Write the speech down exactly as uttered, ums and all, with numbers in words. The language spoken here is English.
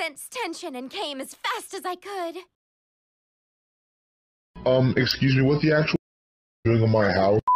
sensed tension and came as fast as I could. Um, excuse me, what the actual doing in my house?